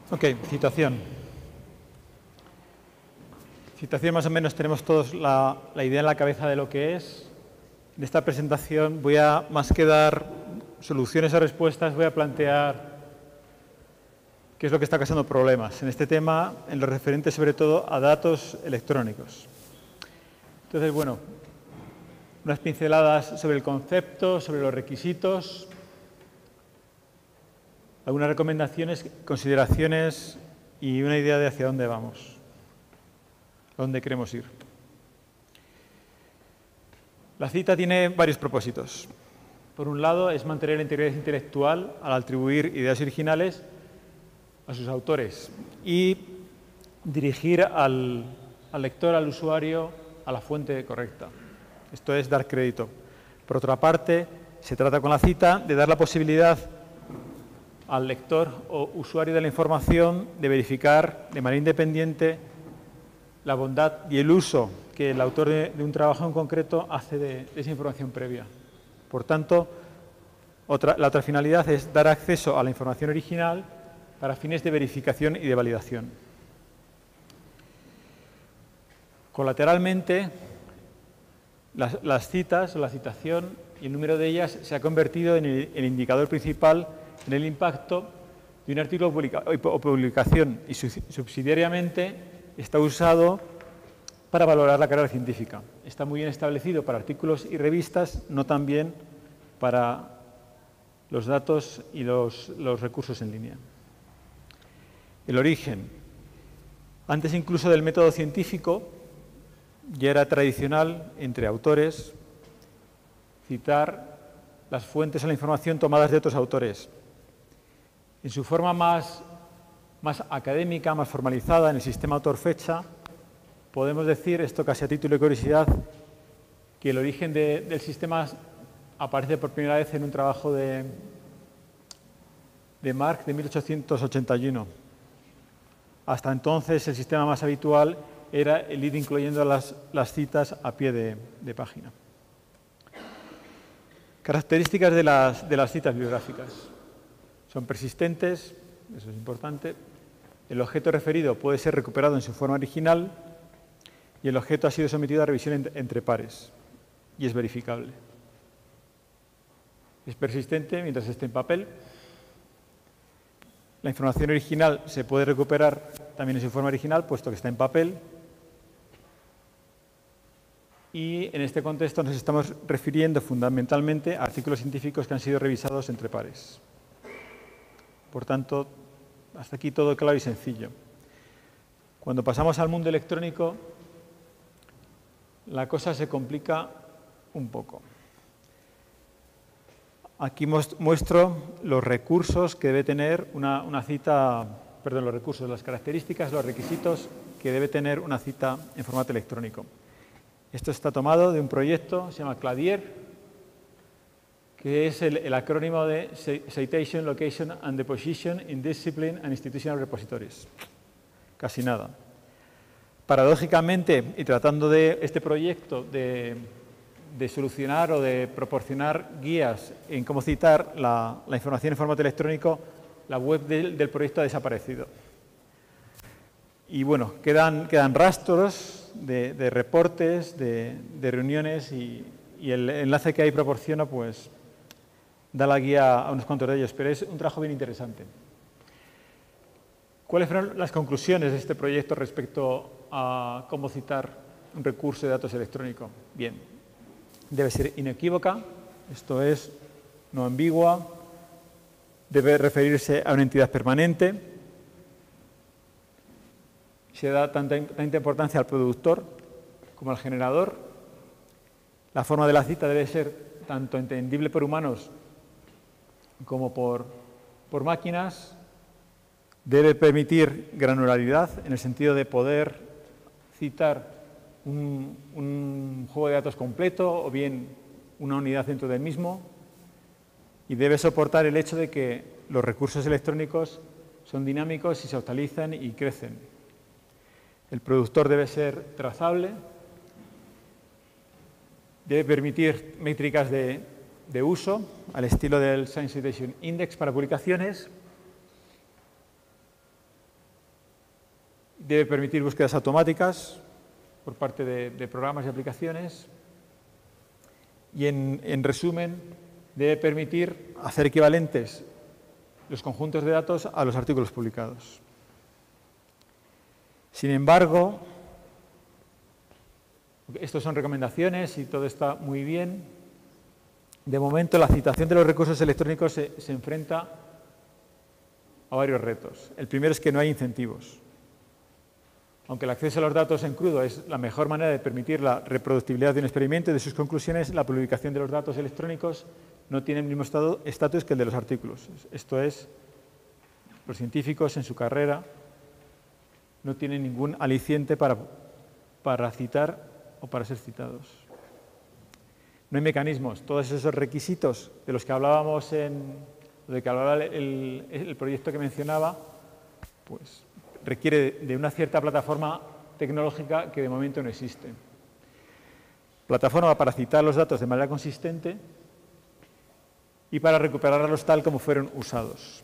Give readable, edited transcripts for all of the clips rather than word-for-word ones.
Ok, citación. Citación más o menos tenemos todos la idea en la cabeza de lo que es. En esta presentación voy a, más que dar soluciones o respuestas, voy a plantear qué es lo que está causando problemas en este tema, en lo referente sobre todo a datos electrónicos. Entonces, bueno, unas pinceladas sobre el concepto, sobre los requisitos, algunas recomendaciones, consideraciones y una idea de hacia dónde vamos, a dónde queremos ir. La cita tiene varios propósitos. Por un lado, es mantener la integridad intelectual al atribuir ideas originales a sus autores y dirigir al lector, al usuario, a la fuente correcta. Esto es dar crédito. Por otra parte, se trata con la cita de dar la posibilidad al lector o usuario de la información de verificar de manera independiente la bondad y el uso que el autor de un trabajo en concreto hace de esa información previa. Por tanto, la otra finalidad es dar acceso a la información original para fines de verificación y de validación. Colateralmente, las citas o la citación y el número de ellas se ha convertido en el indicador principal en el impacto de un artículo o publicación y subsidiariamente está usado para valorar la carrera científica. Está muy bien establecido para artículos y revistas, no tan bien para los datos y los recursos en línea. El origen. Antes incluso del método científico, ya era tradicional entre autores citar las fuentes o la información tomadas de otros autores. En su forma más académica, más formalizada, en el sistema autor-fecha, podemos decir, esto casi a título de curiosidad, que el origen del sistema aparece por primera vez en un trabajo de Marx de 1881. Hasta entonces el sistema más habitual era el ir incluyendo las citas a pie de página. Características de las citas bibliográficas. Son persistentes, eso es importante. El objeto referido puede ser recuperado en su forma original y el objeto ha sido sometido a revisión entre pares y es verificable. Es persistente mientras esté en papel. La información original se puede recuperar también en su forma original, puesto que está en papel. Y en este contexto nos estamos refiriendo fundamentalmente a artículos científicos que han sido revisados entre pares. Por tanto, hasta aquí todo claro y sencillo. Cuando pasamos al mundo electrónico, la cosa se complica un poco. Aquí muestro los recursos que debe tener una cita, perdón, los recursos, las características, los requisitos que debe tener una cita en formato electrónico. Esto está tomado de un proyecto, se llama CLADIER, que es el acrónimo de Citation, Location and Deposition in Discipline and Institutional Repositories. Casi nada. Paradójicamente, y tratando de este proyecto de solucionar o de proporcionar guías en cómo citar la información en formato electrónico, la web del proyecto ha desaparecido. Y bueno, quedan rastros de reportes, de reuniones y el enlace que ahí proporciona pues da la guía a unos cuantos de ellos, pero es un trabajo bien interesante. ¿Cuáles fueron las conclusiones de este proyecto respecto a cómo citar un recurso de datos electrónicos? Bien, debe ser inequívoca, esto es, no ambigua, debe referirse a una entidad permanente, se da tanta importancia al productor como al generador, la forma de la cita debe ser tanto entendible por humanos como por máquinas, debe permitir granularidad en el sentido de poder citar un juego de datos completo o bien una unidad dentro del mismo y debe soportar el hecho de que los recursos electrónicos son dinámicos y se actualizan y crecen. El productor debe ser trazable, debe permitir métricas de uso al estilo del Science Citation Index para publicaciones Debe permitir búsquedas automáticas por parte de programas y aplicaciones. Y en resumen, debe permitir hacer equivalentes los conjuntos de datos a los artículos publicados. Sin embargo, estos son recomendaciones y todo está muy bien. De momento, la citación de los recursos electrónicos se enfrenta a varios retos. El primero es que no hay incentivos. Aunque el acceso a los datos en crudo es la mejor manera de permitir la reproducibilidad de un experimento y de sus conclusiones, la publicación de los datos electrónicos no tiene el mismo estatus que el de los artículos. Esto es, los científicos en su carrera no tienen ningún aliciente para citar o para ser citados. No hay mecanismos. Todos esos requisitos de los que hablábamos de que hablaba el proyecto que mencionaba, pues requiere de una cierta plataforma tecnológica que de momento no existe. Plataforma para citar los datos de manera consistente y para recuperarlos tal como fueron usados.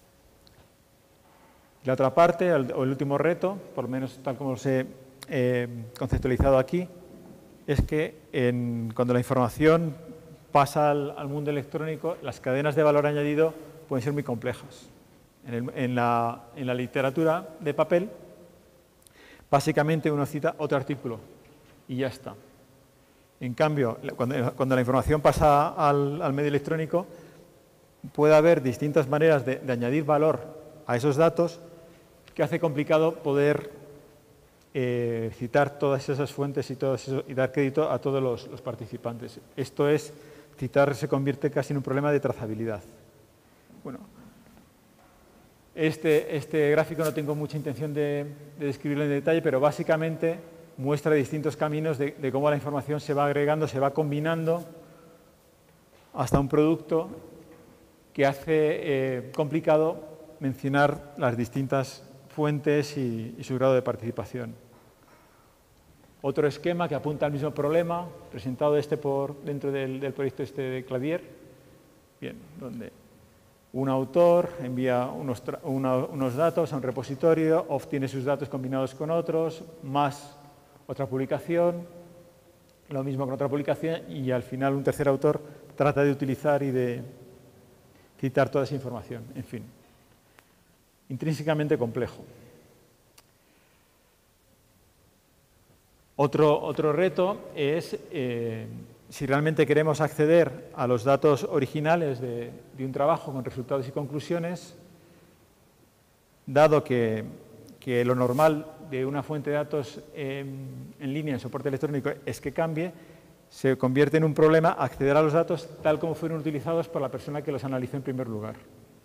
La otra parte, o el último reto, por lo menos tal como los he conceptualizado aquí, es que cuando la información pasa al mundo electrónico, las cadenas de valor añadido pueden ser muy complejas. En la literatura de papel, básicamente uno cita otro artículo y ya está. En cambio, cuando la información pasa al medio electrónico, puede haber distintas maneras de añadir valor a esos datos que hace complicado poder citar todas esas fuentes y dar crédito a todos los participantes. Esto es, citar se convierte casi en un problema de trazabilidad. Bueno, este gráfico no tengo mucha intención de describirlo en detalle, pero básicamente muestra distintos caminos de cómo la información se va agregando, se va combinando hasta un producto que hace complicado mencionar las distintas fuentes y su grado de participación. Otro esquema que apunta al mismo problema, presentado dentro del proyecto de Clavier, bien, donde un autor envía unos datos a un repositorio, obtiene sus datos combinados con otros, más otra publicación, lo mismo con otra publicación, y al final un tercer autor trata de utilizar y de citar toda esa información. En fin, intrínsecamente complejo. Otro reto es si realmente queremos acceder a los datos originales de un trabajo con resultados y conclusiones, dado que lo normal de una fuente de datos en línea en soporte electrónico es que cambie, se convierte en un problema acceder a los datos tal como fueron utilizados por la persona que los analizó en primer lugar.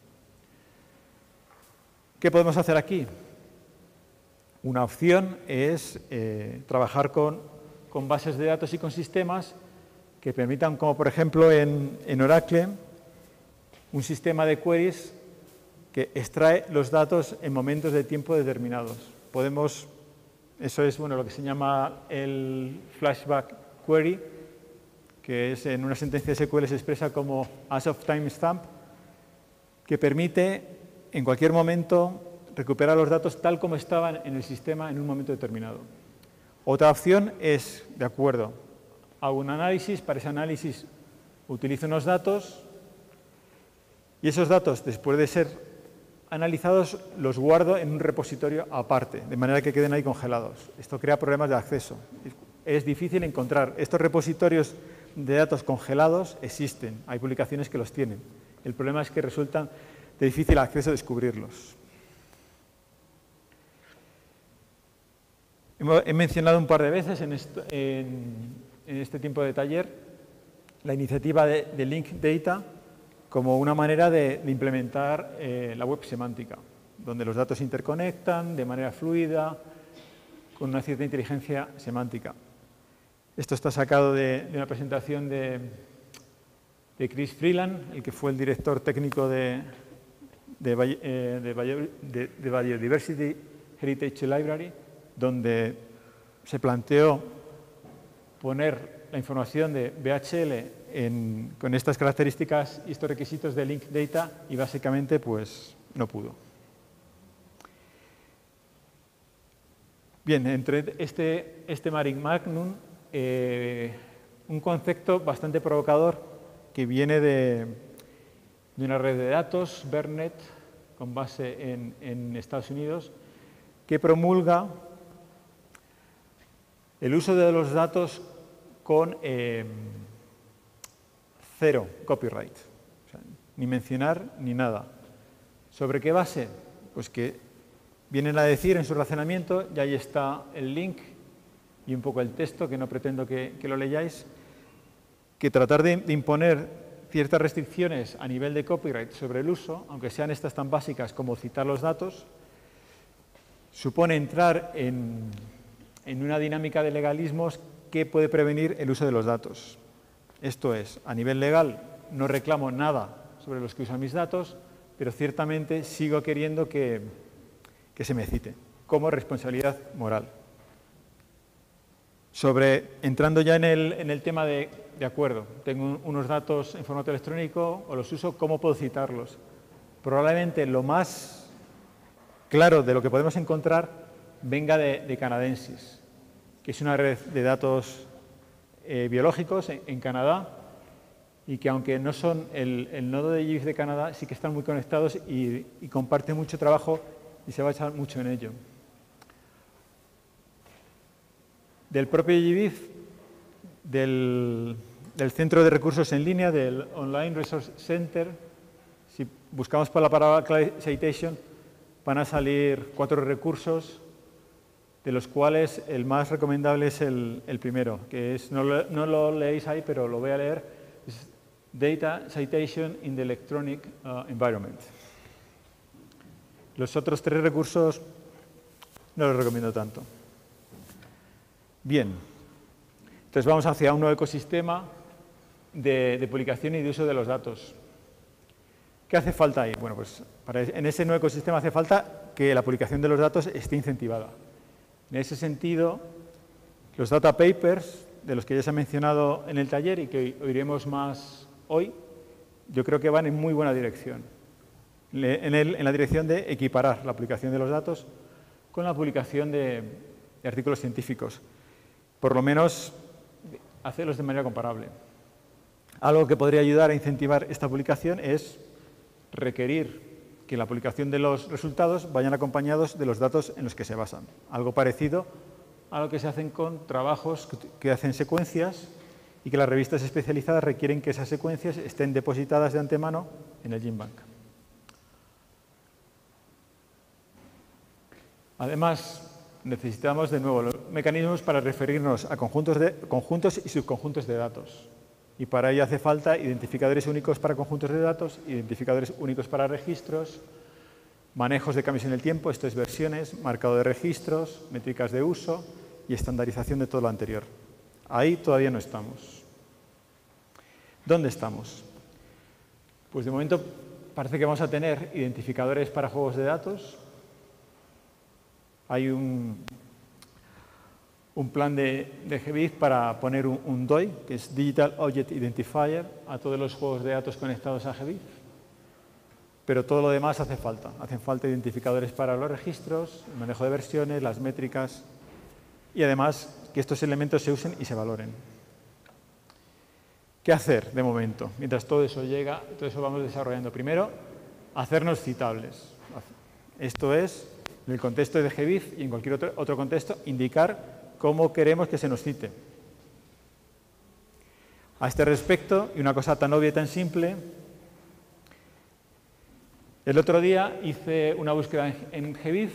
¿Qué podemos hacer aquí? Una opción es trabajar con bases de datos y con sistemas que permitan, como por ejemplo en Oracle, un sistema de queries que extrae los datos en momentos de tiempo determinados. Eso es lo que se llama el flashback query, que es en una sentencia de SQL se expresa como as of timestamp, que permite en cualquier momento recuperar los datos tal como estaban en el sistema en un momento determinado. Otra opción es, de acuerdo, hago un análisis, para ese análisis utilizo unos datos y esos datos, después de ser analizados, los guardo en un repositorio aparte, de manera que queden ahí congelados. Esto crea problemas de acceso. Es difícil encontrar. Estos repositorios de datos congelados existen, hay publicaciones que los tienen. El problema es que resultan de difícil acceso descubrirlos. He mencionado un par de veces en este tiempo de taller la iniciativa de Link Data como una manera de implementar la web semántica, donde los datos se interconectan de manera fluida, con una cierta inteligencia semántica. Esto está sacado de una presentación de Chris Freeland, el que fue el director técnico de Biodiversity Heritage Library, donde se planteó poner la información de BHL con estas características y estos requisitos de Link Data y básicamente pues no pudo. Bien, entre este Mare Magnum, un concepto bastante provocador que viene de una red de datos, BERNet, con base en Estados Unidos, que promulga el uso de los datos con cero copyright, o sea, ni mencionar ni nada. ¿Sobre qué base? Pues que vienen a decir en su razonamiento, y ahí está el link y un poco el texto, que no pretendo que lo leáis, que tratar de imponer ciertas restricciones a nivel de copyright sobre el uso, aunque sean estas tan básicas como citar los datos, supone entrar en una dinámica de legalismos que puede prevenir el uso de los datos. Esto es, a nivel legal no reclamo nada sobre los que usan mis datos, pero ciertamente sigo queriendo que se me cite como responsabilidad moral. Entrando ya en el tema de acuerdo, tengo unos datos en formato electrónico o los uso, ¿cómo puedo citarlos? Probablemente lo más claro de lo que podemos encontrar venga de Canadensis, que es una red de datos biológicos en Canadá y que aunque no son el nodo de GBIF de Canadá, sí que están muy conectados y comparten mucho trabajo y se va a echar mucho en ello. Del propio GBIF, del Centro de Recursos en Línea, del Online Resource Center, si buscamos por la palabra citation, van a salir 4 recursos, de los cuales el más recomendable es el primero, que es, no lo leéis ahí, pero lo voy a leer, es Data Citation in the Electronic Environment. Los otros 3 recursos no los recomiendo tanto. Bien, entonces vamos hacia un nuevo ecosistema de publicación y de uso de los datos. ¿Qué hace falta ahí? Bueno, pues en ese nuevo ecosistema hace falta que la publicación de los datos esté incentivada. En ese sentido, los data papers, de los que ya se ha mencionado en el taller y que oiremos más hoy, yo creo que van en muy buena dirección. En la dirección de equiparar la publicación de los datos con la publicación de artículos científicos. Por lo menos, hacerlos de manera comparable. Algo que podría ayudar a incentivar esta publicación es requerir que la publicación de los resultados vayan acompañados de los datos en los que se basan. Algo parecido a lo que se hacen con trabajos que hacen secuencias y que las revistas especializadas requieren que esas secuencias estén depositadas de antemano en el GenBank. Además, necesitamos de nuevo los mecanismos para referirnos a conjuntos y subconjuntos de datos. Y para ello hace falta identificadores únicos para conjuntos de datos, identificadores únicos para registros, manejos de cambios en el tiempo, esto es versiones, marcado de registros, métricas de uso y estandarización de todo lo anterior. Ahí todavía no estamos. ¿Dónde estamos? Pues de momento parece que vamos a tener identificadores para juegos de datos. Hay un plan de GBIF para poner un DOI, que es Digital Object Identifier, a todos los juegos de datos conectados a GBIF. Pero todo lo demás hace falta. Hacen falta identificadores para los registros, el manejo de versiones, las métricas y además que estos elementos se usen y se valoren. ¿Qué hacer de momento? Mientras todo eso llega, todo eso vamos desarrollando. Primero, hacernos citables. Esto es, en el contexto de GBIF y en cualquier otro contexto, indicar cómo queremos que se nos cite. A este respecto, y una cosa tan obvia y tan simple, el otro día hice una búsqueda en GBIF,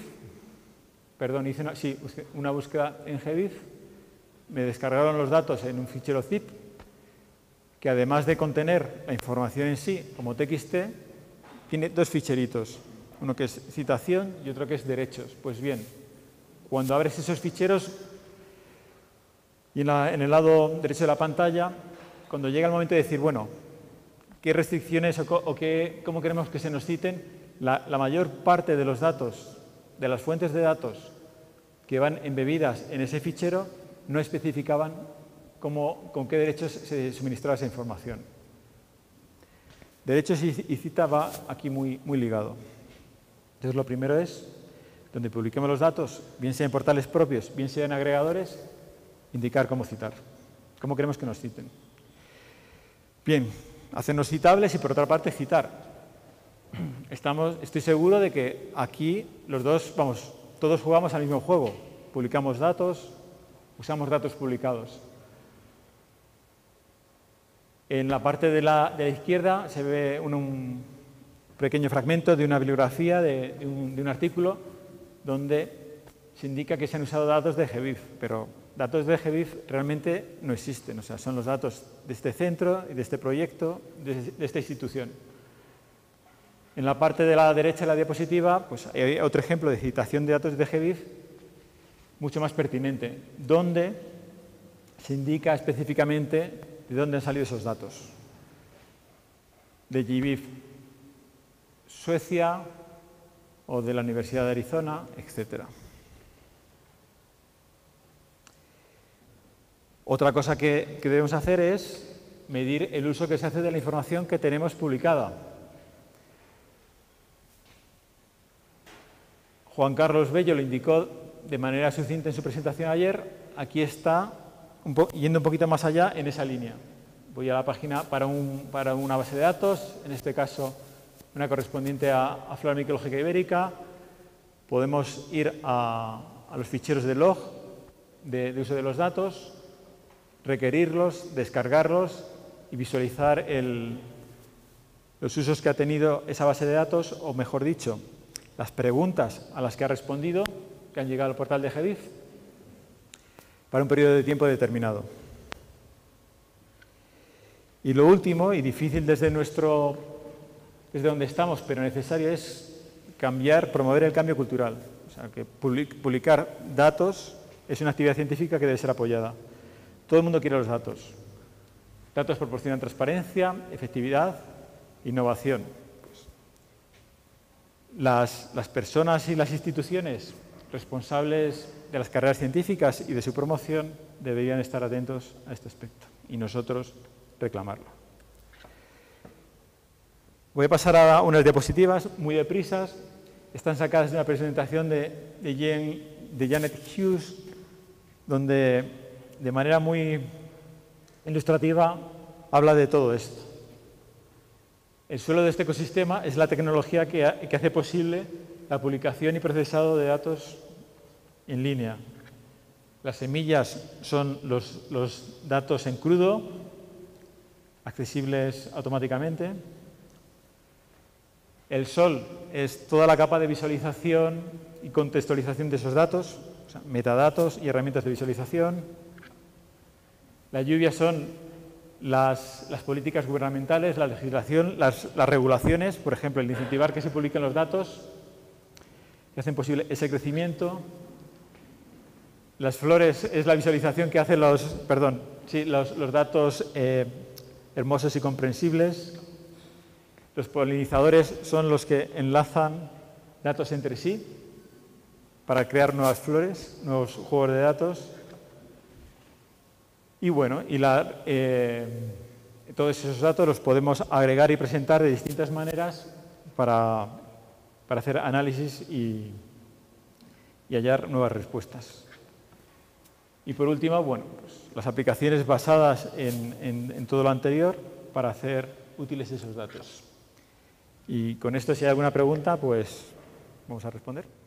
una búsqueda en GBIF, me descargaron los datos en un fichero zip, que además de contener la información en sí, como TXT, tiene 2 ficheritos, uno que es citación y otro que es derechos. Pues bien, cuando abres esos ficheros, y en el lado derecho de la pantalla, cuando llega el momento de decir, bueno, qué restricciones o cómo queremos que se nos citen, la mayor parte de los datos, de las fuentes de datos que van embebidas en ese fichero, no especificaban con qué derechos se suministraba esa información. Derechos y cita va aquí muy ligado. Entonces, lo primero es donde publiquemos los datos, bien sea en portales propios, bien sea en agregadores, indicar cómo citar, cómo queremos que nos citen. Bien, hacernos citables y, por otra parte, citar. Estoy seguro de que aquí todos jugamos al mismo juego. Publicamos datos, usamos datos publicados. En la parte de la izquierda se ve un pequeño fragmento de una bibliografía, de un artículo, donde se indica que se han usado datos de GBIF, pero datos de GBIF realmente no existen. O sea, son los datos de este centro y de este proyecto, de esta institución. En la parte de la derecha de la diapositiva, pues hay otro ejemplo de citación de datos de GBIF mucho más pertinente, donde se indica específicamente de dónde han salido esos datos. De GBIF Suecia o de la Universidad de Arizona, etc. Otra cosa que debemos hacer es medir el uso que se hace de la información que tenemos publicada. Juan Carlos Bello lo indicó de manera sucinta en su presentación ayer. Aquí está, yendo un poquito más allá en esa línea. Voy a la página para una base de datos, en este caso una correspondiente a flora micológica ibérica. Podemos ir a los ficheros de log de uso de los datos, requerirlos, descargarlos y visualizar los usos que ha tenido esa base de datos, o mejor dicho, las preguntas a las que ha respondido, que han llegado al portal de GBIF, para un periodo de tiempo determinado. Y lo último, y difícil desde donde estamos, pero necesario, es promover el cambio cultural. O sea, que publicar datos es una actividad científica que debe ser apoyada. Todo el mundo quiere los datos. Datos proporcionan transparencia, efectividad, innovación. Las personas y las instituciones responsables de las carreras científicas y de su promoción deberían estar atentos a este aspecto y nosotros reclamarlo. Voy a pasar a unas diapositivas muy deprisas. Están sacadas de una presentación de Janet Hughes, donde de manera muy ilustrativa habla de todo esto. El suelo de este ecosistema es la tecnología que hace posible la publicación y procesado de datos en línea. Las semillas son los datos en crudo, accesibles automáticamente. El sol es toda la capa de visualización y contextualización de esos datos, o sea, metadatos y herramientas de visualización. La lluvia son las políticas gubernamentales, la legislación, las regulaciones, por ejemplo, el incentivar que se publiquen los datos que hacen posible ese crecimiento. Las flores es la visualización que hacen los datos hermosos y comprensibles. Los polinizadores son los que enlazan datos entre sí para crear nuevas flores, nuevos juegos de datos. Y bueno, todos esos datos los podemos agregar y presentar de distintas maneras para hacer análisis y hallar nuevas respuestas. Y por último, bueno, pues las aplicaciones basadas en todo lo anterior para hacer útiles esos datos. Y con esto, si hay alguna pregunta, pues vamos a responder.